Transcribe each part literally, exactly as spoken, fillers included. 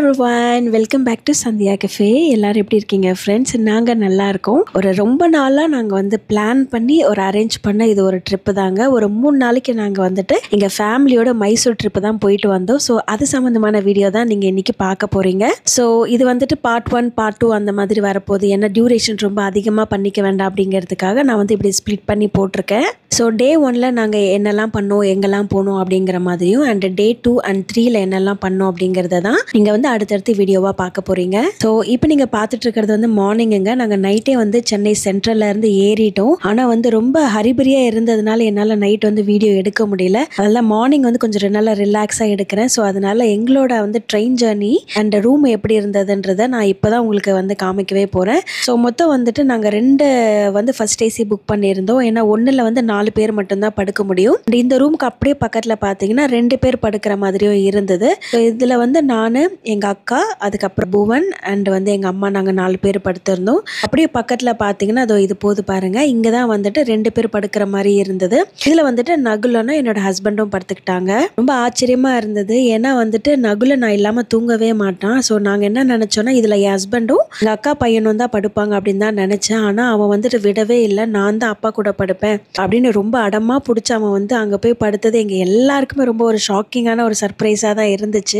everyone, welcome back to Sandhya Cafe. எல்லாரும் எப்படி இருக்கீங்க फ्रेंड्स? நாங்க நல்லா இருக்கோம். ஒரு ரொம்ப நாளா நாங்க வந்து பிளான் பண்ணி ஒரு அரேஞ்ச் பண்ண இது ஒரு ட்ரிப் தாங்க. ஒரு மூணு நாளைக்கு நாங்க வந்துட்டு எங்க ஃபேமிலியோட மைசூர் ட்ரிப் தான் போயிட்டு வந்தோம். சோ அது சம்பந்தமான வீடியோ தான் நீங்க இன்னைக்கு பார்க்க போறீங்க. சோ இது வந்துட்டு பார்ட் ஒன் பார்ட் டூ அந்த மாதிரி வரப்போகுது. ஏன்னா டியூரேஷன் ரொம்ப அதிகமா பண்ணிக்க வேண்டாம் அப்படிங்கிறதுக்காக நான் வந்து இப்படி ஸ்ப்ளிட் பண்ணி போட்டிருக்கேன். ஸோ டே ஒன்ல நாங்கள் என்னெல்லாம் பண்ணோம், எங்கெல்லாம் போனோம் அப்படிங்கிற மாதிரியும், அண்ட் டே டூ அண்ட் த்ரீல என்னெல்லாம் பண்ணோம் அப்படிங்கிறத தான் நீங்கள் வந்து அடுத்தடுத்து வீடியோவாக பார்க்க போகிறீங்க. ஸோ இப்போ நீங்கள் பார்த்துட்டு இருக்கிறது வந்து மார்னிங்குங்க. நாங்கள் நைட்டே வந்து சென்னை சென்ட்ரல்ல இருந்து ஏறிட்டோம். ஆனால் வந்து ரொம்ப ஹரிபரியாக இருந்ததுனால என்னால் நைட் வந்து வீடியோ எடுக்க முடியல. அதெல்லாம் மார்னிங் வந்து கொஞ்சம் நல்லா ரிலாக்ஸாக எடுக்கிறேன். ஸோ அதனால எங்களோட வந்து ட்ரெயின் ஜர்னி அண்ட் ரூம் எப்படி இருந்ததுன்றதை நான் இப்போ தான் உங்களுக்கு வந்து காமிக்கவே போகிறேன். ஸோ மொத்தம் வந்துட்டு நாங்கள் ரெண்டு வந்து ஃபர்ஸ்ட் ஏசி புக் பண்ணியிருந்தோம். ஏன்னா ஒன்றில் வந்து நாலு பேர் மட்டும்தான் படுக்க முடியும். இந்த ரூமுக்கு அப்படியே பக்கத்தில் பார்த்தீங்கன்னா ரெண்டு பேர் படுக்கிற மாதிரியும் இருந்தது. ஸோ இதில் வந்து நான், எங்கள் அக்கா, அதுக்கப்புறம் புவன் அண்ட் வந்து எங்கள் அம்மா, நாங்கள் நாலு பேர் படுத்திருந்தோம். அப்படியே பக்கத்தில் பார்த்தீங்கன்னா அதோ இது போது பாருங்க, இங்கே தான் வந்துட்டு ரெண்டு பேர் படுக்கிற மாதிரி இருந்தது. இதில் வந்துட்டு நகுலனும் என்னோட ஹஸ்பண்டும் படுத்துக்கிட்டாங்க. ரொம்ப ஆச்சரியமாக இருந்தது. ஏன்னா வந்துட்டு நகுல நான் இல்லாமல் தூங்கவே மாட்டான். ஸோ நாங்கள் என்ன நினச்சோன்னா இதில் என் ஹஸ்பண்டும் எங்கள் அக்கா பையனும் தான் படுப்பாங்க அப்படின்னு தான் நினச்சேன். ஆனால் அவன் வந்துட்டு விடவே இல்லை. நான் தான் அப்பா கூட படுப்பேன் அப்படின்னு ரொம்ப அடமா பிடிச்ச அவன் வந்து அங்கே போய் படுத்தது எங்கள் எல்லாருக்குமே ரொம்ப ஒரு ஷாக்கிங்கான ஒரு சர்ப்ரைஸாக தான் இருந்துச்சு.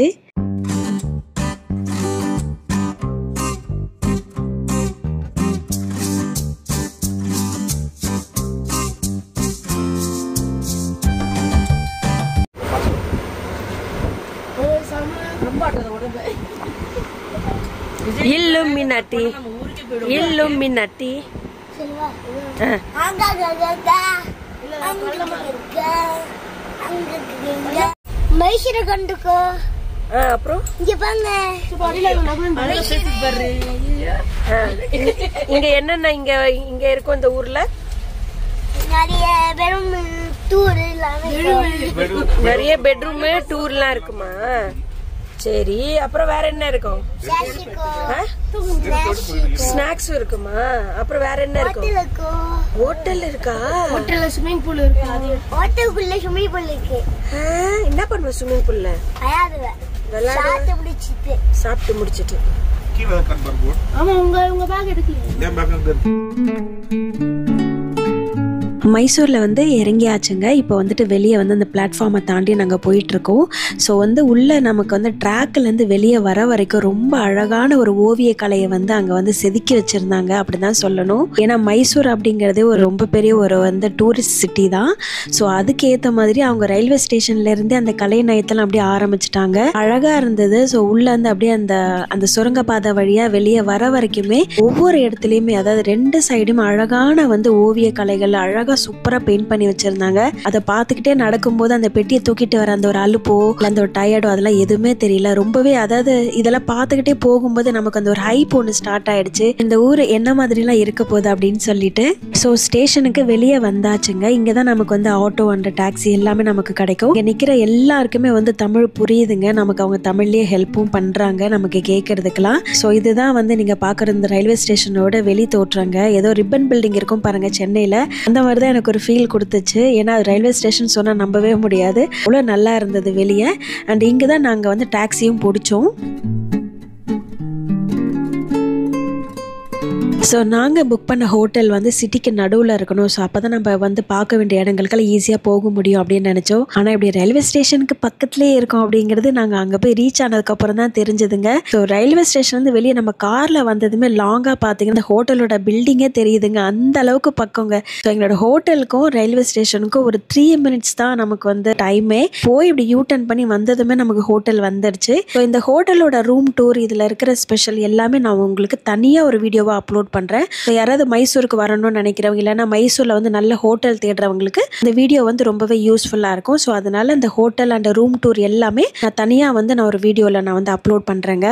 Illuminati, Illuminati. மைசூர கண்டுக்கோ. அப்புறம் இங்க பாருங்க, இங்க என்னென்ன இங்க இங்க இருக்கும் இந்த ஊர்ல? நிறைய பெரும் டூர் நிறைய பெட்ரூம் டூர்லாம் இருக்குமா? சரி, அப்புறம் வேற என்ன இருக்கும்? ஸ்நாக்ஸ் இருக்குமா? அப்புறம் வேற என்ன இருக்கும்? ஹோட்டல் இருக்கா? ஹோட்டல்ல ஸ்விமிங் பூல் இருக்கு. ஹோட்டலுக்குள்ள ஸ்விமிங் பூல் இருக்கு. என்ன பண்ணுவ ஸ்விமிங் பூல்ல? விளையாடுவேன். சாப்பிட்டு முடிச்சிட்டு சாப்பிட்டு முடிச்சிட்டு கீழே கம்பர் போர்ட். ஆமா, உங்க உங்க பேக் எடுக்கல. ஏன் பேக் அங்க இருக்கு? மைசூரில் வந்து இறங்கியாச்சுங்க. இப்போ வந்துட்டு வெளியே வந்து அந்த பிளாட்ஃபார்மை தாண்டி நாங்கள் போயிட்டுருக்கோம். ஸோ வந்து உள்ளே நமக்கு வந்து ட்ராக்லேருந்து வெளியே வர வரைக்கும் ரொம்ப அழகான ஒரு ஓவிய கலையை வந்து அங்கே வந்து செதுக்கி வச்சுருந்தாங்க அப்படி தான் சொல்லணும். ஏன்னா மைசூர் அப்படிங்கிறதே ஒரு ரொம்ப பெரிய ஒரு வந்து டூரிஸ்ட் சிட்டி தான். ஸோ அதுக்கேற்ற மாதிரி அவங்க ரயில்வே ஸ்டேஷன்லேருந்தே அந்த கலை நயத்தெல்லாம் அப்படியே ஆரம்பிச்சிட்டாங்க. அழகாக இருந்தது. ஸோ உள்ளே வந்து அப்படியே அந்த அந்த சுரங்கப்பாதை வழியாக வெளியே வர வரைக்குமே ஒவ்வொரு இடத்துலையுமே, அதாவது ரெண்டு சைடும் அழகான வந்து ஓவிய கலைகள் அழகாக சூப்பரா பெயிண்ட் பண்ணி வச்சிருந்தாங்க. அதை பார்த்துக்கிட்டே நடக்கும்போது அந்த பெட்டியை தூக்கிட்டு வர அந்த ஒரு அலுப்போ அந்த ஒரு டயர்டோ அதெல்லாம் எதுவுமே தெரியல. ரொம்பவே, அதாவது இதெல்லாம் பார்த்துக்கிட்டே போகும்போது நமக்கு அந்த ஒரு ஹைப் ஒன்று ஸ்டார்ட் ஆயிடுச்சு, இந்த ஊர் என்ன மாதிரிலாம் இருக்க போகுது அப்படின்னு சொல்லிட்டு. ஸோ ஸ்டேஷனுக்கு வெளியே வந்தாச்சுங்க. இங்கே தான் நமக்கு வந்து ஆட்டோ அண்ட் டாக்ஸி எல்லாமே நமக்கு கிடைக்கும். இங்கே நிற்கிற எல்லாருக்குமே வந்து தமிழ் புரியுதுங்க. நமக்கு அவங்க தமிழ்லேயே ஹெல்ப்பும் பண்ணுறாங்க நமக்கு கேட்கறதுக்கெல்லாம். ஸோ இதுதான் வந்து நீங்கள் பார்க்குற இந்த ரயில்வே ஸ்டேஷனோட வெளி தோற்றங்க. ஏதோ ரிப்பன் பில்டிங் இருக்கும் பாருங்க சென்னையில், அந்த மாதிரி தான் எனக்கு ஒரு ஃபீல் கொடுத்துச்சு. ஏன்னா அது ரயில்வே ஸ்டேஷன் சொன்னால் நம்பவே முடியாது, அவ்வளோ நல்லா இருந்தது வெளியே. அண்ட் இங்கே தான் நாங்கள் வந்து டாக்ஸியும் பிடிச்சோம். ஸோ நாங்கள் புக் பண்ண ஹோட்டல் வந்து சிட்டிக்கு நடுவில் இருக்கணும். ஸோ அப்போ தான் நம்ம வந்து பார்க்க வேண்டிய இடங்களுக்கெல்லாம் ஈஸியாக போக முடியும் அப்படின்னு நினச்சோம். ஆனால் இப்படி ரயில்வே ஸ்டேஷனுக்கு பக்கத்துலேயே இருக்கும் அப்படிங்கிறது நாங்கள் அங்கே போய் ரீச் ஆனதுக்கப்புறம் தான் தெரிஞ்சதுங்க. ஸோ ரயில்வே ஸ்டேஷன் வந்து வெளியே நம்ம காரில் வந்ததுமே லாங்காக பார்த்தீங்கன்னா இந்த ஹோட்டலோட பில்டிங்கே தெரியுதுங்க, அந்த அளவுக்கு பக்கங்க. ஸோ எங்களோட ஹோட்டலுக்கும் ரயில்வே ஸ்டேஷனுக்கும் ஒரு த்ரீ மினிட்ஸ் தான் நமக்கு வந்து டைமே. போய் இப்படி யூ டர்ன் பண்ணி வந்ததுமே நமக்கு ஹோட்டல் வந்துடுச்சு. ஸோ இந்த ஹோட்டலோட ரூம் டூர், இதில் இருக்கிற ஸ்பெஷல் எல்லாமே நான் உங்களுக்கு தனியாக ஒரு வீடியோவாக அப்லோட் பண்ணுறேன். யாராவது மைசூருக்கு வரணும்னு நினைக்கிறவங்க, இல்லைன்னா மைசூர்ல வந்து நல்ல ஹோட்டல் தேடுறவங்களுக்கு இந்த வீடியோ வந்து ரொம்பவே யூஸ்ஃபுல்லா இருக்கும். ஸோ அதனால இந்த ஹோட்டல் அண்ட் ரூம் டூர் எல்லாமே நான் தனியா வந்து நான் ஒரு வீடியோல நான் வந்து அப்லோட் பண்றேங்க.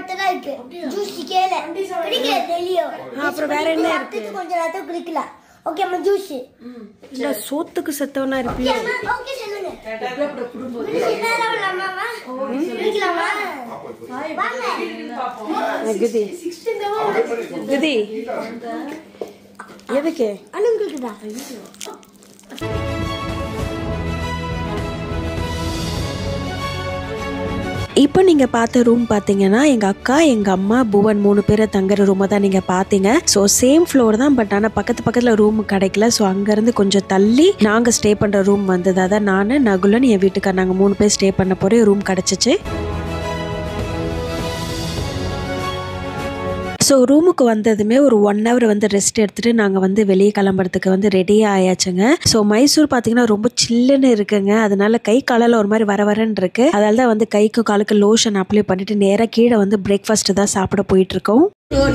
மட்டும் தான் இருக்கு. ஜூஸ் கேள குடிக்கல டெய்லியோ. அப்புறம் வேற என்ன இருக்கு? கொஞ்ச நேரத்துக்கு குடிக்கல. ஓகே அம்மா ஜூஸ். இல்ல சோத்துக்கு செத்தவனா இருப்பியா? ஓகே சொல்லுங்க. குடிக்கலாமா? குடிக்கலாமா? வாங்க. குதி குதி எதுக்கு? அனுங்களுக்கு தான். இப்போ நீங்கள் பார்த்த ரூம் பார்த்தீங்கன்னா எங்கள் அக்கா எங்கள் அம்மா புவன் மூணு பேரை தங்குற ரூமை தான் நீங்கள் பார்த்தீங்க. ஸோ சேம் ஃப்ளோர் தான், பட் ஆனால் பக்கத்து பக்கத்தில் ரூம் கிடைக்கல. ஸோ அங்கேருந்து கொஞ்சம் தள்ளி நாங்கள் ஸ்டே பண்ணுற ரூம் வந்தது. அதான் நான் நகுலன் என் வீட்டுக்கார் நாங்கள் மூணு பேர் ஸ்டே பண்ண போகிற ரூம் கிடச்சிச்சு. ஸோ ரூமுக்கு வந்ததுமே ஒரு ஒன் ஹவர் வந்து ரெஸ்ட் எடுத்துகிட்டு நாங்கள் வந்து வெளியே கிளம்புறதுக்கு வந்து ரெடியாக ஆயாச்சுங்க. ஸோ மைசூர் பார்த்தீங்கன்னா ரொம்ப சில்லுன்னு இருக்குங்க. அதனால கை காலில் ஒரு மாதிரி வர வரன்னு இருக்கு. அதனால தான் வந்து கைக்கு காலுக்கு லோஷன் அப்ளை பண்ணிட்டு நேராக கீழே வந்து பிரேக்ஃபாஸ்ட் தான் சாப்பிட போயிட்டு இருக்கோம்.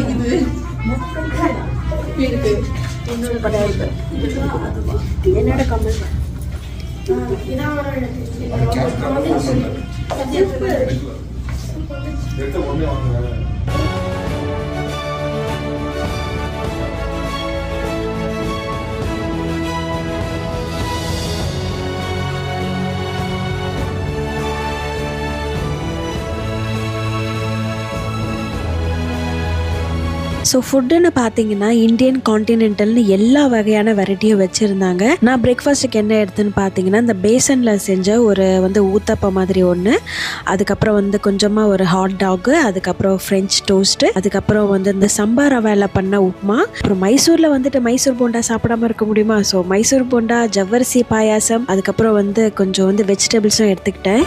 என்னோட கமெண்ட் ஸோ ஃபுட்டுன்னு பார்த்தீங்கன்னா இந்தியன் கான்டினென்டல்னு எல்லா வகையான வெரைட்டியும் வச்சுருந்தாங்க. நான் பிரேக்ஃபாஸ்ட்டுக்கு என்ன எடுத்துன்னு பார்த்தீங்கன்னா இந்த பேசனில் செஞ்ச ஒரு வந்து ஊத்தப்பம் மாதிரி ஒன்று, அதுக்கப்புறம் வந்து கொஞ்சமாக ஒரு ஹாட் டாகு, அதுக்கப்புறம் ஃப்ரெஞ்ச் டோஸ்ட்டு, அதுக்கப்புறம் வந்து இந்த சம்பா ரவையில் பண்ண உப்புமா, அப்புறம் மைசூரில் வந்துட்டு மைசூர் போண்டா சாப்பிடாம இருக்க முடியுமா? ஸோ மைசூர் போண்டா, ஜவ்வரிசி பாயாசம், அதுக்கப்புறம் வந்து கொஞ்சம் வந்து வெஜிடபிள்ஸும் எடுத்துக்கிட்டேன்.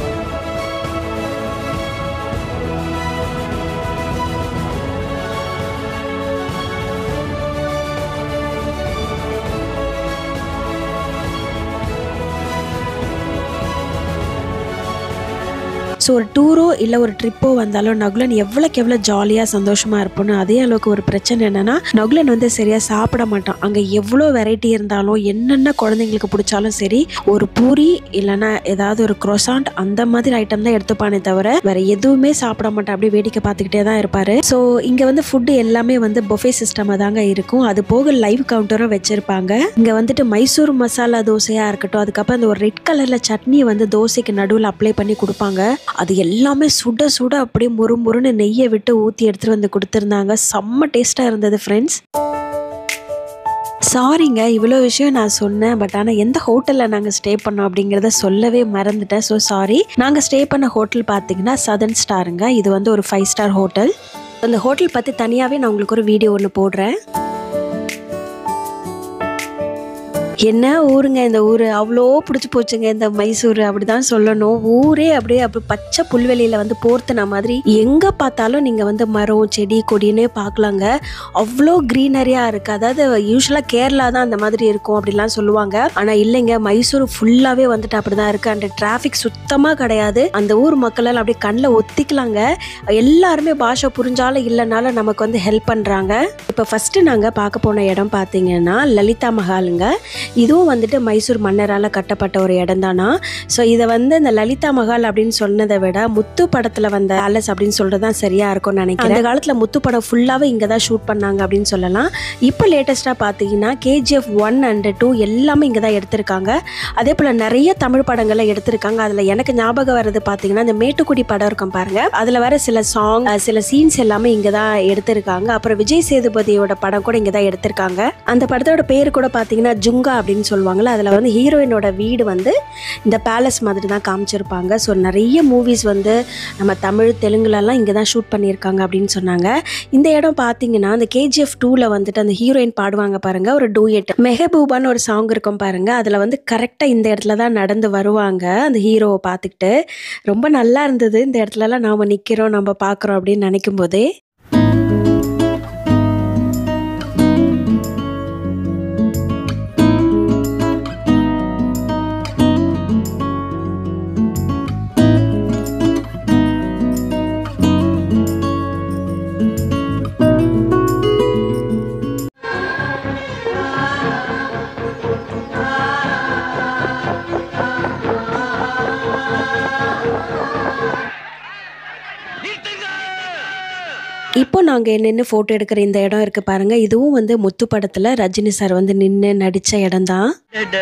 ஸோ ஒரு டூரோ இல்லை ஒரு ட்ரிப்போ வந்தாலும் நகுலன் எவ்வளோக்கு எவ்வளோ ஜாலியாக சந்தோஷமாக இருப்போன்னு அதே அளவுக்கு ஒரு பிரச்சனை என்னென்னா நகுலன் வந்து சரியாக சாப்பிட மாட்டான். அங்கே எவ்வளோ வெரைட்டி இருந்தாலும் என்னென்ன குழந்தைங்களுக்கு பிடிச்சாலும் சரி ஒரு பூரி இல்லைன்னா ஏதாவது ஒரு க்ரோசாண்ட் அந்த மாதிரி ஐட்டம் தான் எடுத்துப்பானே தவிர வேறு எதுவுமே சாப்பிட மாட்டான். அப்படியே வேடிக்கை பார்த்துக்கிட்டே தான் இருப்பார். ஸோ இங்கே வந்து ஃபுட்டு எல்லாமே வந்து பொஃபே சிஸ்டமாக தாங்க இருக்கும். அது போக லைவ் கவுண்டரும் வச்சுருப்பாங்க. இங்கே வந்துட்டு மைசூர் மசாலா தோசையாக இருக்கட்டும், அதுக்கப்புறம் அந்த ஒரு ரெட் கலரில் சட்னி வந்து தோசைக்கு நடுவில் அப்ளை பண்ணி கொடுப்பாங்க. அது எல்லாமே சுட சுட அப்படியே முறு முறுன்னு நெய்யை விட்டு ஊற்றி எடுத்துகிட்டு வந்து கொடுத்துருந்தாங்க. செம்ம டேஸ்ட்டாக இருந்தது ஃப்ரெண்ட்ஸ். சாரிங்க இவ்வளோ விஷயம் நான் சொன்னேன், பட் ஆனால் எந்த ஹோட்டலில் நாங்கள் ஸ்டே பண்ணோம் அப்படிங்கிறத சொல்லவே மறந்துட்டேன். So sorry. நாங்கள் ஸ்டே பண்ண ஹோட்டல் பார்த்தீங்கன்னா சதர்ன் ஸ்டாருங்க. இது வந்து ஒரு ஃபைவ் ஸ்டார் ஹோட்டல். அந்த ஹோட்டல் பற்றி தனியாகவே நான் உங்களுக்கு ஒரு வீடியோ ஒன்று போடுறேன். என்ன ஊருங்க இந்த ஊர், அவ்வளோ பிடிச்சி போச்சுங்க இந்த மைசூர், அப்படிதான் சொல்லணும். ஊரே அப்படியே அப்படி பச்சை புல்வெளியில் வந்து போர்த்துன மாதிரி எங்கே பார்த்தாலும் நீங்கள் வந்து மரம் செடி கொடினே பார்க்கலாங்க. அவ்வளோ க்ரீனரியாக இருக்குது. அதாவது யூஸ்வலாக கேரளா தான் அந்த மாதிரி இருக்கும் அப்படிலாம் சொல்லுவாங்க. ஆனால் இல்லைங்க, மைசூர் ஃபுல்லாகவே வந்துட்டு அப்படி தான் இருக்குது. அந்த டிராஃபிக் சுத்தமாக கிடையாது. அந்த ஊர் மக்களால் அப்படியே கண்ணில் ஒத்திக்கலாங்க. எல்லாருமே பாஷை புரிஞ்சாலும் இல்லைனாலும் நமக்கு வந்து ஹெல்ப் பண்ணுறாங்க. இப்போ ஃபஸ்ட்டு நாங்கள் பார்க்க போன இடம் பார்த்தீங்கன்னா லலிதா மஹாலுங்க. இதுவும் வந்துட்டு மைசூர் மன்னரால் கட்டப்பட்ட ஒரு இடம் தானா. ஸோ இதை வந்து இந்த லலிதா மஹால் அப்படின்னு சொன்னதை விட முத்து படத்தில் வந்த பேலஸ் அப்படின்னு சொல்கிறது தான் சரியாக இருக்கும்னு நினைக்கிறேன். அந்த காலத்தில் முத்து படம் ஃபுல்லாகவே இங்கே தான் ஷூட் பண்ணாங்க அப்படின்னு சொல்லலாம். இப்போ லேட்டஸ்ட்டாக பார்த்தீங்கன்னா கேஜிஎஃப் ஒன் அண்ட் டூ எல்லாமே இங்கே தான் எடுத்திருக்காங்க. அதே போல் நிறைய தமிழ் படங்களை எடுத்திருக்காங்க. அதில் எனக்கு ஞாபகம் வர்றது பார்த்தீங்கன்னா இந்த மேட்டுக்குடி படம் இருக்கும் பாருங்கள், அதில் வர சில சாங் சில சீன்ஸ் எல்லாமே இங்கே தான் எடுத்திருக்காங்க. அப்புறம் விஜய் சேதுபதியோட படம் கூட இங்கே தான் எடுத்திருக்காங்க. அந்த படத்தோட பேர் கூட பார்த்தீங்கன்னா ஜுங்கா அப்படின்னு சொல்லுவாங்கள்ல. அதில் வந்து ஹீரோயினோட வீடு வந்து இந்த பேலஸ் மாதிரி தான் காமிச்சிருப்பாங்க. ஸோ நிறைய மூவிஸ் வந்து நம்ம தமிழ் தெலுங்குலலாம் இங்கே தான் ஷூட் பண்ணியிருக்காங்க அப்படின்னு சொன்னாங்க. இந்த இடம் பார்த்தீங்கன்னா அந்த கேஜிஎஃப் டூவில் வந்துட்டு அந்த ஹீரோயின் பாடுவாங்க பாருங்கள் ஒரு டூயட், மெஹபூபான்னு ஒரு சாங் இருக்கும் பாருங்கள். அதில் வந்து கரெக்டாக இந்த இடத்துல தான் நடந்து வருவாங்க அந்த ஹீரோவை பார்த்துக்கிட்டு. ரொம்ப நல்லா இருந்தது. இந்த இடத்துலலாம் நாம் நிற்கிறோம் நம்ம பார்க்குறோம் அப்படின்னு நினைக்கும் போதே. இப்போ நாங்கள் நின்று ஃபோட்டோ எடுக்கிற இந்த இடம் இருக்குது பாருங்கள், இதுவும் வந்து முத்து படத்தில் ரஜினி சார் வந்து நின்று நடித்த இடம் தான்.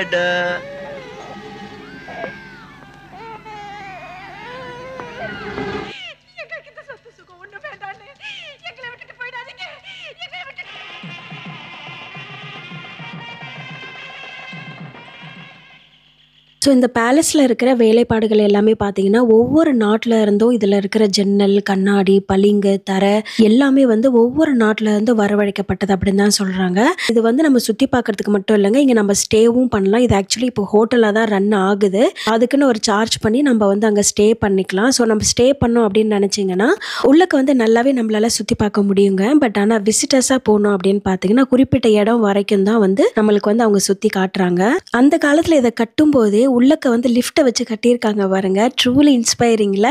ஸோ இந்த பேலஸில் இருக்கிற வேலைப்பாடுகள் எல்லாமே பார்த்தீங்கன்னா ஒவ்வொரு நாட்டில் இருந்தும் இதில் இருக்கிற ஜன்னல், கண்ணாடி, பளிங்கு, தரை எல்லாமே வந்து ஒவ்வொரு நாட்டில் இருந்து வரவழைக்கப்பட்டது அப்படின்னு தான் சொல்கிறாங்க. இது வந்து நம்ம சுற்றி பார்க்குறதுக்கு மட்டும் இல்லைங்க, இங்கே நம்ம ஸ்டேவும் பண்ணலாம். இது ஆக்சுவலி இப்போ ஹோட்டலாக தான் ரன் ஆகுது. அதுக்குன்னு ஒரு சார்ஜ் பண்ணி நம்ம வந்து அங்கே ஸ்டே பண்ணிக்கலாம். ஸோ நம்ம ஸ்டே பண்ணோம் அப்படின்னு நினச்சிங்கன்னா உள்ளக்க வந்து நல்லாவே நம்மளால சுற்றி பார்க்க முடியுங்க. பட் ஆனால் விசிட்டர்ஸாக போகணும் அப்படின்னு பார்த்தீங்கன்னா குறிப்பிட்ட இடம் வரைக்கும் தான் வந்து நம்மளுக்கு வந்து அவங்க சுற்றி காட்டுறாங்க. அந்த காலத்தில் இதை கட்டும்போதே உள்ளக்க வந்து லிஃப்ட்டை வச்சு கட்டியிருக்காங்க பாருங்க. ட்ரூலி இன்ஸ்பைரிங்ல.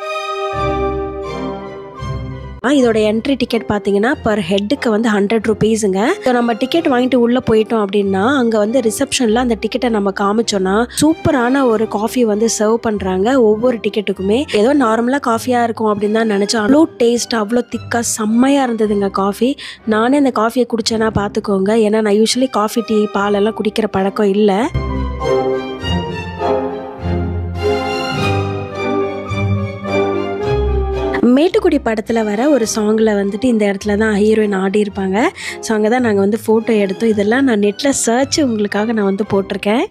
இதோட என்ட்ரி டிக்கெட் பார்த்தீங்கன்னா பர் ஹெட்டுக்கு வந்து ஹண்ட்ரட் ருபீஸுங்க. ஸோ நம்ம டிக்கெட் வாங்கிட்டு உள்ளே போயிட்டோம் அப்படின்னா அங்கே வந்து ரிசப்ஷனில் அந்த டிக்கெட்டை நம்ம காமிச்சோன்னா சூப்பரான ஒரு காஃபி வந்து சர்வ் பண்ணுறாங்க. ஒவ்வொரு டிக்கெட்டுக்குமே ஏதோ நார்மலாக காஃபியாக இருக்கும் அப்படின்னு தான் நினச்சோம். அவ்வளோ டேஸ்ட், அவ்வளோ திக்காக செம்மையாக இருந்ததுங்க காஃபி. நானே அந்த காஃபியை குடிச்சேன்னா பார்த்துக்கோங்க. ஏன்னா நான் யூஸ்வலி காஃபி, டீ, பாலெல்லாம் குடிக்கிற பழக்கம் இல்லை. மேட்டுக்குடி படத்தில் வர ஒரு சாங்கில் வந்துட்டு இந்த இடத்துல தான் ஹீரோயின் ஆடி இருப்பாங்க. ஸோ அங்கே தான் நாங்கள் வந்து ஃபோட்டோ எடுத்தோம். இதெல்லாம் நான் நெட்டில் சர்ச் உங்களுக்காக நான் வந்து போட்டிருக்கேன்.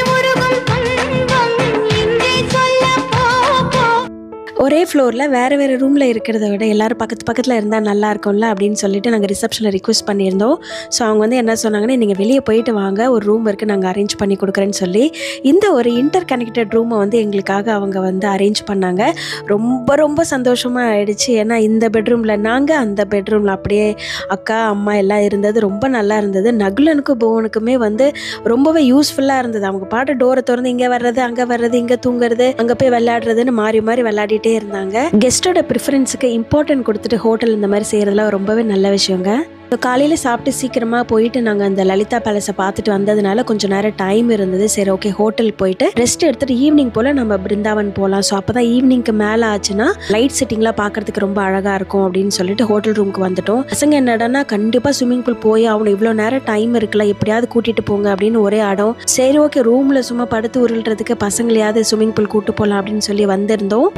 ஒரே ஃப்ளோரில் வேறு வேறு ரூமில் இருக்கிறத விட எல்லோரும் பக்கத்து பக்கத்தில் இருந்தால் நல்லா இருக்கும்ல அப்படின்னு சொல்லிட்டு நாங்கள் ரிசப்ஷனில் ரிக்வெஸ்ட் பண்ணியிருந்தோம். ஸோ அவங்க வந்து என்ன சொன்னாங்கன்னா, நீங்கள் வெளியே போயிட்டு வாங்க, ஒரு ரூம் இருக்குது, நாங்கள் அரேஞ்ச் பண்ணி கொடுக்குறேன்னு சொல்லி இந்த ஒரு இன்டர் கனெக்டட் ரூமை வந்து எங்களுக்காக அவங்க வந்து அரேஞ்ச் பண்ணாங்க. ரொம்ப ரொம்ப சந்தோஷமாக ஆயிடுச்சு. ஏன்னா இந்த பெட்ரூமில் நாங்கள், அந்த பெட்ரூமில் அப்படியே அக்கா அம்மா எல்லாம் இருந்தது. ரொம்ப நல்லா இருந்தது. நகுலனுக்கும் புவனுக்குமே வந்து ரொம்பவே யூஸ்ஃபுல்லாக இருந்தது. அவங்க பாட்டு டோரை திறந்து இங்கே வர்றது, அங்கே வர்றது, இங்கே தூங்குறது, அங்கே போய் விளையாடுறதுன்னு மாறி மாறி விளையாடிட்டே இருந்தாங்க. கெஸ்டோட ப்ரிஃபரன்ஸுக்கு இம்பார்ட்டன்ட் கொடுத்துட்டு ஹோட்டல் இந்த மாதிரி செய்யறதுலாம் ரொம்பவே நல்ல விஷயங்க. ஸோ காலையில் சாப்பிட்டு சீக்கிரமாக போயிட்டு நாங்கள் அந்த லலிதா பேலஸை பார்த்துட்டு வந்ததுனால கொஞ்சம் நேரம் டைம் இருந்தது. சரி, ஓகே, ஹோட்டல் போயிட்டு ரெஸ்ட் எடுத்துட்டு ஈவினிங் போல் நம்ம பிருந்தாவன் போகலாம். ஸோ அப்போ தான் ஈவினிங்க்கு மேலே ஆச்சுன்னா லைட் செட்டிங்லாம் பார்க்கறதுக்கு ரொம்ப அழகாக இருக்கும் அப்படின்னு சொல்லிட்டு ஹோட்டல் ரூமுக்கு வந்துட்டோம். பசங்க என்னடானா கண்டிப்பாக ஸ்விம்மிங் பூல் போய் அவனை இவ்வளோ நேரம் டைம் இருக்குல்ல, எப்படியாவது கூட்டிகிட்டு போங்க அப்படின்னு ஒரே ஆடம். சரி, ஓகே, ரூமில் சும்மா படுத்து உருள்றதுக்கு பசங்களையாவது ஸ்விம்மிங் பூல் கூட்டு போகலாம் அப்படின்னு சொல்லி வந்திருந்தோம்.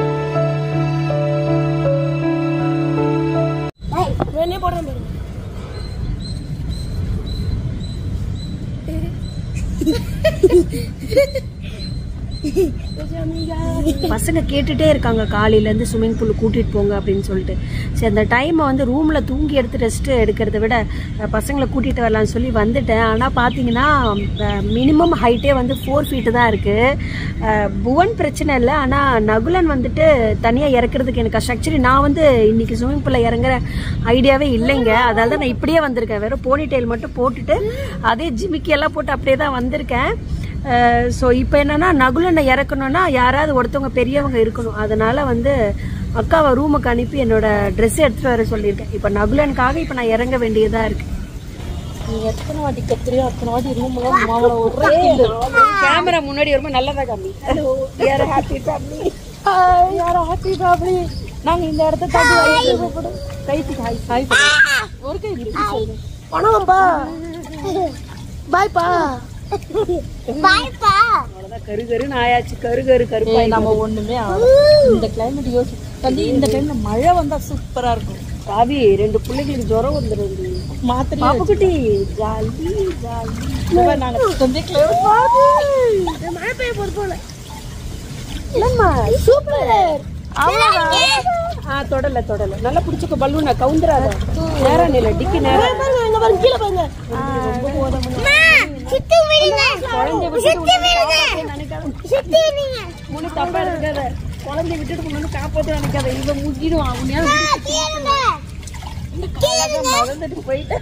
பசங்க கேட்டுட்டே இருக்காங்க காலையிலேருந்து ஸ்விம்மிங் பூல் கூட்டிகிட்டு போங்க அப்படின்னு சொல்லிட்டு. சரி, அந்த டைமை வந்து ரூமில் தூங்கி எடுத்து ரெஸ்ட் எடுக்கிறத விட பசங்களை கூட்டிகிட்டு வரலான்னு சொல்லி வந்துட்டேன். ஆனால் பார்த்தீங்கன்னா மினிமம் ஹைட்டே வந்து ஃபோர் ஃபீட்டு தான் இருக்குது. புவன் பிரச்சனை இல்லை, ஆனால் நகுலன் வந்துட்டு தனியாக இறக்குறதுக்கு எனக்கு கஷ்டம். ஆக்சுவலி நான் வந்து இன்னைக்கு ஸ்விம்மிங் பூலில் இறங்குற ஐடியாவே இல்லைங்க. அதால தான் நான் இப்படியே வந்திருக்கேன். வெறும் போனி டெயில் மட்டும் போட்டுட்டு அதே ஜிமிக்கி எல்லாம் போட்டு அப்படியே தான் வந்திருக்கேன். ஸோ இப்போ என்னன்னா நகுலனை இறக்கணும்னா யாராவது ஒருத்தவங்க பெரியவங்க இருக்கணும். அதனால வந்து அக்காவை ரூமுக்கு அனுப்பி என்னோட ட்ரெஸ் எடுத்துட்டு வர சொல்லியிருக்கேன். இப்போ நகுலனுக்காக இப்போ நான் இறங்க வேண்டியதாக இருக்கு. நீங்க எத்தனை வாட்டி கத்துறியோ அத்தனை வாட்டி ரூம்ல கேமரா முன்னாடி வரும்போது நல்லதா காமி. யார ஹாப்பி ஃபேமிலி, யார ஹாப்பி ஃபேமிலி. நாங்க இந்த இடத்த தாண்டி கைத்துக்கு ஹாய் ஹாய் ஒரு கை சொல்லுங்க. பணம்பா பாய்ப்பா பாய்ப்பா. அவ்வளவுதான், கரு கருன்னு ஆயாச்சு. கரு கரு கருப்பா நம்ம ஒண்ணுமே இந்த கிளைமேட் யோசி தள்ளி. இந்த டைம்ல மழை வந்தா சூப்பரா இருக்கும். காவி ரெண்டு பிள்ளைங்களுக்கு ஜுரம் வந்துருது. மாத்திரை பாப்புக்குட்டி ஜாலி ஜாலி. நாங்க கொஞ்சம் மழை பெய்ய போற போல இல்லம்மா. சூப்பர். தொடல தொடல நல்லா பிடிச்சுக்க. பலூனா கவுந்துராத. நேரா நில டிக்கி நேரா கீழே பாருங்க. தப்பா இருக்காத. குழந்தை விட்டுட்டு கொண்டு காப்பாற்ற நினைக்காத. இவ முக்கிடும் மறந்துட்டு போயிட்டு.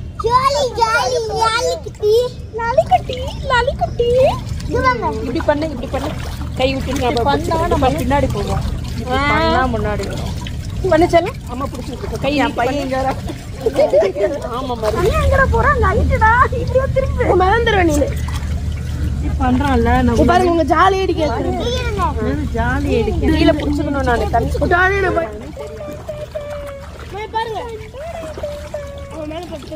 இப்படி பண்ண இப்படி பண்ண கை விட்டு பின்னாடி போவோம். முன்னாடி பண்ணிச்சாலும் அம்மா பிடிச்சிருக்கு கை. என் பையன் ஆமா போறான் திரும்பி மறந்துடுவேன். நீ பண்றான்ல பாருங்க. உங்க ஜாலி அடிக்க ஜாலி அடிக்க கீழே பிடிச்சிக்கணும். நான் தண்ணி அவன் மேல படுத்து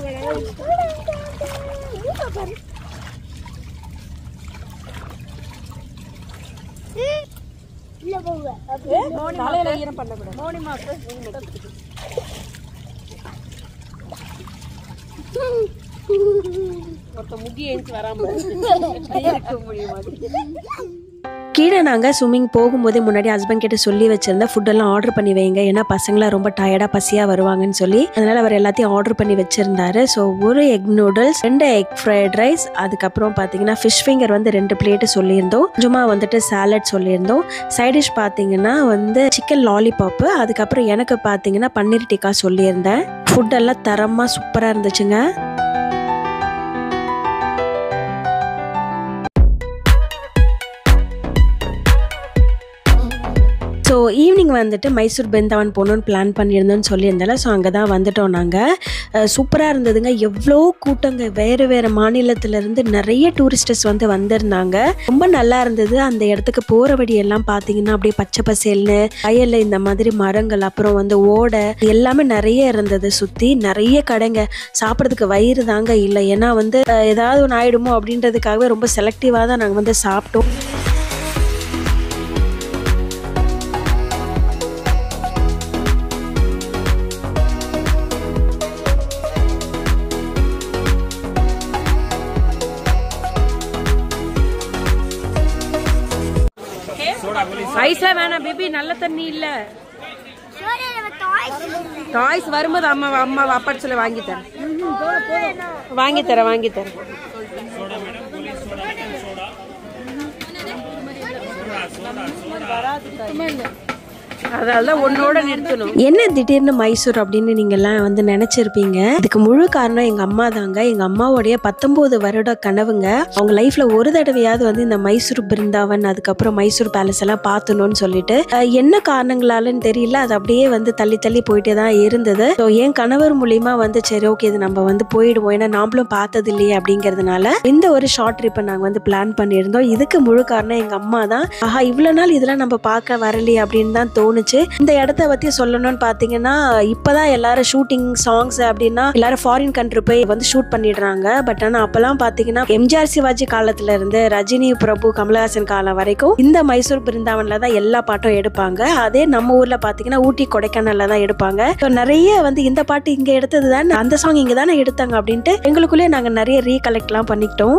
பாரு. இல்ல போங்க. தலையில ஈரம் பண்ணக்கூடாது. மோனி மாஸ்டர் ஒருத்த முகி ஏஞ்சி வராம இருக்க முடியுமா? கீழே நாங்கள் ஸ்விம்மிங் போகும்போதே முன்னாடி ஹஸ்பண்ட் கிட்ட சொல்லி வச்சிருந்தேன் ஃபுட்டெல்லாம் ஆர்டர் பண்ணி வைங்க, ஏன்னா பசங்களாம் ரொம்ப டயர்டாக பசியாக வருவாங்கன்னு சொல்லி. அதனால் அவர் எல்லாத்தையும் ஆர்டர் பண்ணி வச்சிருந்தாரு. ஸோ ஒரு எக் நூடுல்ஸ், ரெண்டு எக் ஃப்ரைட் ரைஸ், அதுக்கப்புறம் பார்த்தீங்கன்னா ஃபிஷ் ஃபிங்கர் வந்து ரெண்டு பிளேட்டு சொல்லியிருந்தோம். சும்மா வந்துட்டு சாலட் சொல்லியிருந்தோம். சைட் டிஷ் பார்த்தீங்கன்னா வந்து சிக்கன் லாலிபாப்பு, அதுக்கப்புறம் எனக்கு பார்த்தீங்கன்னா பன்னீர் டிக்கா சொல்லியிருந்தேன். ஃபுட்டெல்லாம் தரமாக சூப்பராக இருந்துச்சுங்க. ஸோ ஈவினிங் வந்துட்டு மைசூர் பிருந்தாவன் போகணுன்னு பிளான் பண்ணியிருந்தோன்னு சொல்லியிருந்தால, ஸோ அங்கே தான் வந்துட்டோம் நாங்கள். சூப்பராக இருந்ததுங்க. எவ்வளோ கூட்டங்க, வேறு வேறு மாநிலத்திலேருந்து நிறைய டூரிஸ்டர்ஸ் வந்து வந்திருந்தாங்க. ரொம்ப நல்லா இருந்தது. அந்த இடத்துக்கு போகிற வழியெல்லாம் பார்த்தீங்கன்னா அப்படியே பச்சை பசேல்னு வயலில் இந்த மாதிரி மரங்கள், அப்புறம் வந்து ஓடை எல்லாமே நிறைய இருந்தது. சுற்றி நிறைய கடைங்க. சாப்பிட்றதுக்கு வயிறு தாங்க இல்லை, ஏன்னா வந்து ஏதாவது ஒன்று ஆகிடுமோ அப்படின்றதுக்காகவே ரொம்ப செலக்டிவாக தான் நாங்கள் வந்து சாப்பிட்டோம். ஐஸ்லாம் வேணாம் பேபி, நல்ல தண்ணி இல்ல. டாய்ஸ் வரும்போது அம்மா அம்மா அப்பாட்டு சொல்ல வாங்கி தரேன் வாங்கி தரேன் வாங்கி தரேன் அதனாலதான் ஒன்னோட நிறுத்தணும். என்ன திடீர்னு மைசூர் அப்படின்னு நீங்க எல்லாம் வந்து நினைச்சிருப்பீங்க. இதுக்கு முழு காரணம் எங்க அம்மா தாங்க. எங்க அம்மாவுடைய பத்தொன்பது வருட கனவுங்க. அவங்க லைஃப்ல ஒரு தடவையாவது வந்து இந்த மைசூர் பிருந்தாவன், அதுக்கப்புறம் மைசூர் பேலஸ் எல்லாம் பார்த்தணும்னு சொல்லிட்டு என்ன காரணங்களாலன்னு தெரியல, அது அப்படியே வந்து தள்ளி தள்ளி போயிட்டே தான் இருந்தது. ஸோ என் கணவர் மூலியமா வந்து சரி ஓகே இது நம்ம வந்து போயிடுவோம், ஏன்னா நாமளும் பார்த்தது இல்லையே அப்படிங்கிறதுனால இந்த ஒரு ஷார்ட் ட்ரிப்பை நாங்கள் வந்து பிளான் பண்ணியிருந்தோம். இதுக்கு முழு காரணம் எங்க அம்மா தான். ஆஹா இவ்வளவு நாள் இதெல்லாம் நம்ம பார்க்க வரலையே அப்படின்னு தான் தோணுச்சு. இந்த இடத்த பத்தி சொல்லணும்னு பாத்தீங்கன்னா, இப்பதான் எல்லாரும் ஷூட்டிங் சாங்ஸ் அப்படின்னா எல்லாரும் ஃபாரின் கண்ட்ரி போய் வந்து ஷூட் பண்ணிடுறாங்க. பட் ஆனா அப்பெல்லாம் பாத்தீங்கன்னா எம்ஜிஆர் சிவாஜி காலத்துல இருந்து ரஜினி, பிரபு, கமலஹாசன் காலம் வரைக்கும் இந்த மைசூர் பிருந்தாவன்ல தான் எல்லா பாட்டும் எடுப்பாங்க. அதே நம்ம ஊர்ல பாத்தீங்கன்னா ஊட்டி, கொடைக்கானல்ல தான் எடுப்பாங்க. நிறைய வந்து இந்த பாட்டு இங்க எடுத்தது தானே, அந்த சாங் இங்க தானே எடுத்தாங்க அப்படின்ட்டு எங்களுக்குள்ளே நாங்க நிறைய ரீகலெக்ட் எல்லாம் பண்ணிக்கிட்டோம்.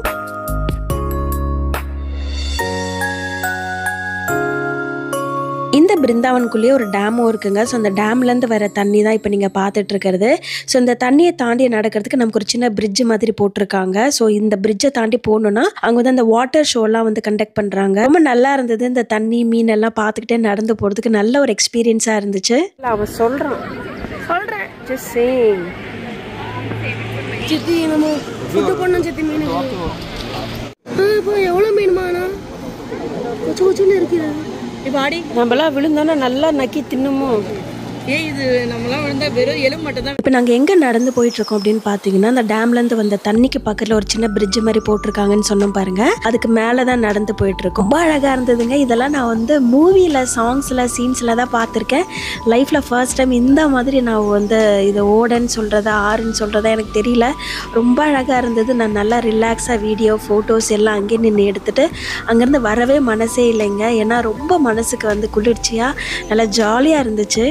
இந்த பிருந்தாவனுக்குள்ளேயே ஒரு டேமும் இருக்குங்க. ஸோ அந்த டேம்லேருந்து வர தண்ணி தான் இப்போ நீங்கள் பார்த்துட்டு இருக்கிறது. ஸோ இந்த தண்ணியை தாண்டி நடக்கிறதுக்கு நமக்கு ஒரு சின்ன பிரிட்ஜ் மாதிரி போட்டிருக்காங்க. ஸோ இந்த பிரிட்ஜை தாண்டி போகணுன்னா அவங்க வந்து அந்த வாட்டர் ஷோலாம் வந்து கண்டக்ட் பண்ணுறாங்க. ரொம்ப நல்லா இருந்தது. இந்த தண்ணி மீன் எல்லாம் பார்த்துக்கிட்டே நடந்து போகிறதுக்கு நல்ல ஒரு எக்ஸ்பீரியன்ஸாக இருந்துச்சு. அவன் சொல்கிறான் சொல்கிறேன் ஜஸ்ட் சேயிங். சித்தி நம்ம சுத்தம் பண்ணோம் சித்தி மீன். இப்போ எவ்வளோ மீனுமாண்ணா? கொச்சு கொச்சுன்னு இருக்கிறது. இப்போ ஆடி நம்மளாம் விழுந்தோன்னா நல்லா நக்கி தின்னுமோ. ஏ இது நம்மளாம் விழுந்தா வெறும் எலும்பு மட்டும் தான். இப்போ நாங்கள் எங்கே நடந்து போயிட்டுருக்கோம் அப்படின்னு பார்த்தீங்கன்னா, அந்த டேம்லேருந்து வந்த தண்ணிக்கு பக்கத்தில் ஒரு சின்ன பிரிட்ஜ் மாதிரி போட்டிருக்காங்கன்னு சொன்னோம் பாருங்க, அதுக்கு மேலே தான் நடந்து போயிட்டுருக்கோம். ரொம்ப அழகாக இருந்ததுங்க. இதெல்லாம் நான் வந்து மூவியில், சாங்ஸில், சீன்ஸில் தான் பார்த்துருக்கேன். லைஃப்பில் ஃபர்ஸ்ட் டைம் இந்த மாதிரி நான் வந்து இதை ஓடன்னு சொல்கிறதா ஆறுன்னு சொல்கிறதா எனக்கு தெரியல. ரொம்ப அழகாக இருந்தது. நான் நல்லா ரிலாக்ஸாக வீடியோ, ஃபோட்டோஸ் எல்லாம் அங்கேயே நின்று எடுத்துகிட்டு அங்கேருந்து வரவே மனசே இல்லைங்க. ஏன்னா ரொம்ப மனசுக்கு வந்து குளிர்ச்சியாக நல்லா ஜாலியாக இருந்துச்சு.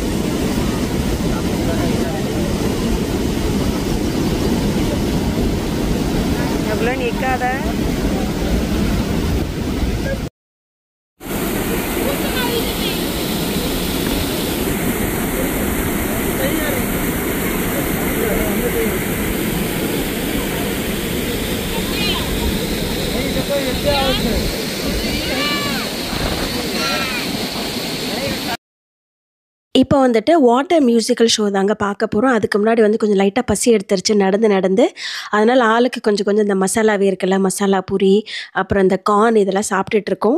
நிற்காத இப்போ வந்துட்டு வாட்டர் மியூசிக்கல் ஷோ தாங்க பார்க்க போகிறோம். அதுக்கு முன்னாடி வந்து கொஞ்சம் லைட்டாக பசி எடுத்துருச்சு நடந்து நடந்து. அதனால் ஆளுக்கு கொஞ்சம் கொஞ்சம் இந்த மசாலா வேர்க்கல, மசாலா பூரி, அப்புறம் இந்த கார்ன் இதெல்லாம் சாப்பிட்டுட்ருக்கோம்.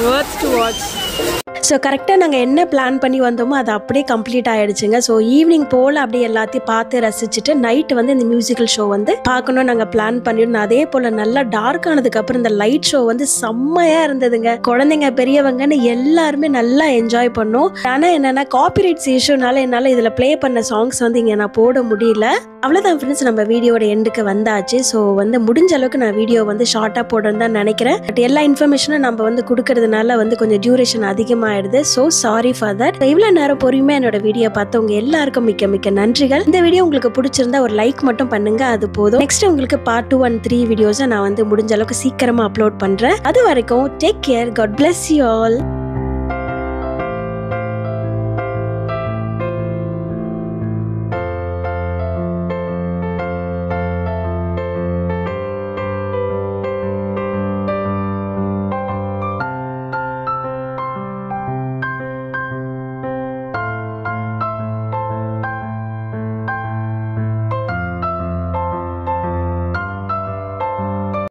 worth to watch. ஸோ கரெக்டாக நாங்கள் என்ன பிளான் பண்ணி வந்தோமோ அது அப்படியே கம்ப்ளீட் ஆகிடுச்சுங்க. ஸோ ஈவினிங் போல் அப்படியே எல்லாத்தையும் பார்த்து ரசிச்சுட்டு நைட்டு வந்து இந்த மியூசிக்கல் ஷோ வந்து பார்க்கணும் நாங்கள் பிளான் பண்ணியிருந்தோம். அதே போல் நல்லா டார்க் ஆனதுக்கப்புறம் இந்த லைட் ஷோ வந்து செம்மையாக இருந்ததுங்க. குழந்தைங்க பெரியவங்கன்னு எல்லாருமே நல்லா என்ஜாய் பண்ணோம். ஆனால் என்னென்னா காப்பிரைட்ஸ் இஷ்யூனால என்னால் இதில் ப்ளே பண்ண சாங்ஸ் வந்து இங்கே நான் போட முடியல. அவ்வளோதான் ஃப்ரெண்ட்ஸ், நம்ம வீடியோட எண்டுக்கு வந்தாச்சு. ஸோ வந்து முடிஞ்ச அளவுக்கு நான் வீடியோ வந்து ஷார்ட்டாக போடணும்னு தான் நினைக்கிறேன். பட் எல்லா இன்ஃபர்மேஷனும் நம்ம வந்து கொடுக்கறதுனால வந்து கொஞ்சம் டியூரேஷன் அதிகமாகிடுது. So sorry for that. இவ்வளோ நேரம் பொறுமையாக என்னோட வீடியோ பார்த்தவங்க எல்லாருக்கும் மிக்க மிக்க நன்றிகள். இந்த வீடியோ உங்களுக்கு பிடிச்சிருந்தா ஒரு லைக் மட்டும் பண்ணுங்க, அது போதும். நெக்ஸ்ட் உங்களுக்கு பார்ட் டூ அண்ட் த்ரீ வீடியோஸை நான் வந்து முடிஞ்ச அளவுக்கு சீக்கிரமாக அப்லோட் பண்ணுறேன். அது வரைக்கும் take care. God bless you all.